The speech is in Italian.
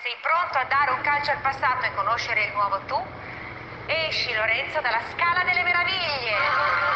Sei pronto a dare un calcio al passato e conoscere il nuovo tu? Esci, Lorenzo, dalla Scala delle Meraviglie!